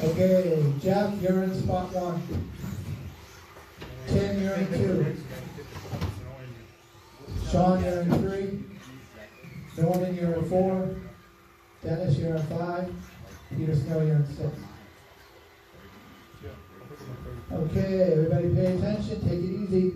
Okay, Jeff, you're in spot 1. Tim, you're in 2. Sean, you're in 3. Norman, you're in 4. Dennis, you're in 5. Peter Snow, you're in 6. Okay, everybody pay attention, take it easy.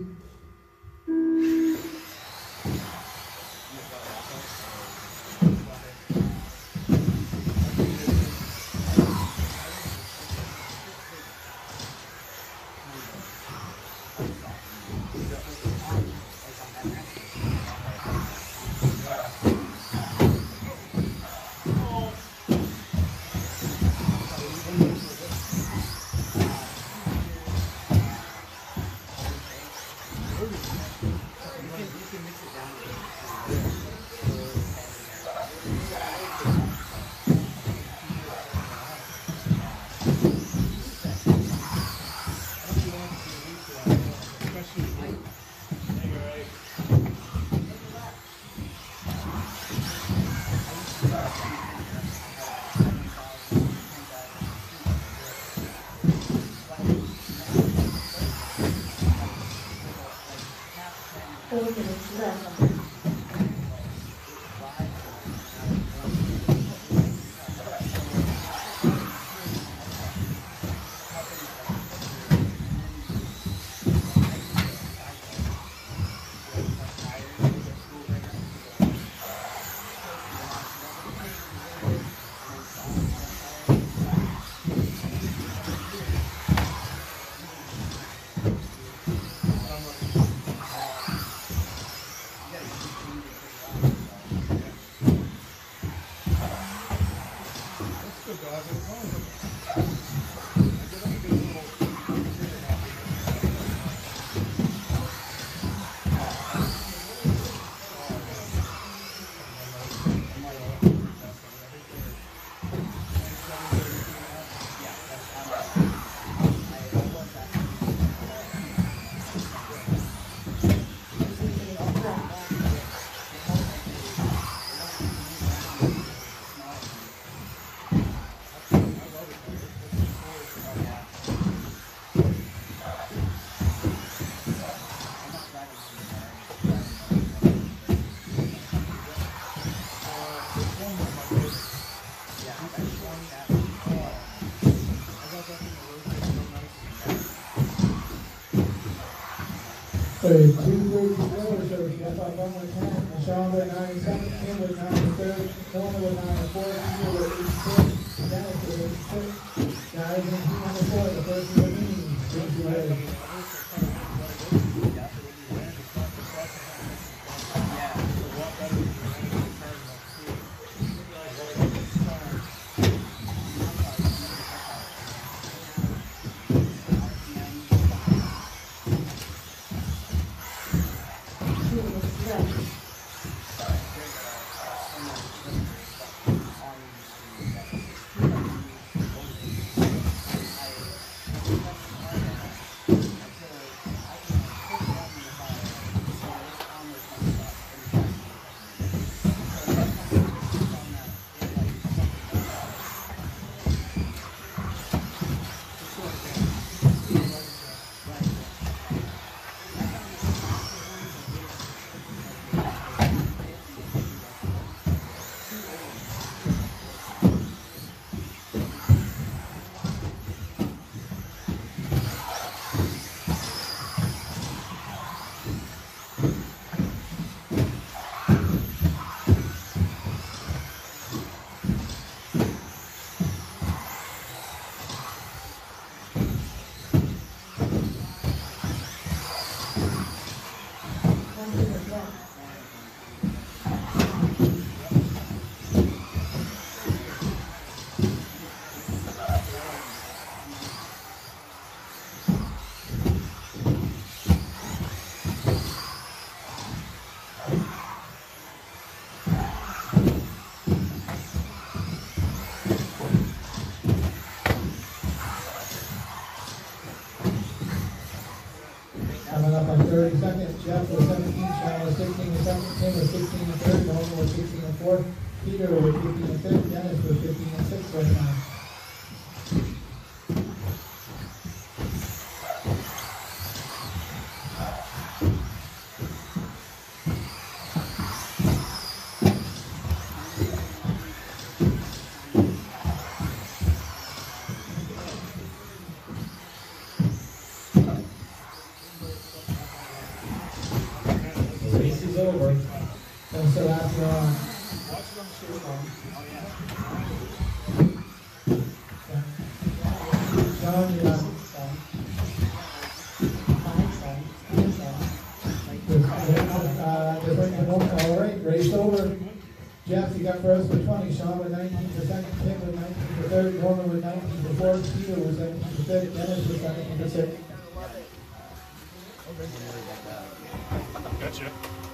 Two groups together, so Jeff up 1 with 10, Sean with 9 and 7, Tim with 9 and 3, Norman with 9 and 4, Peter with 8 and 6, Dennis with 8 and 6. Guys in team number 4, the first of the meeting. Thank you, ready. Jeff, you got first with 20, Sean with 19 for second, Tim with 19 for third, Norman with 19 for fourth, Peter was 19 for fifth, Dennis was 19 for sixth. Gotcha.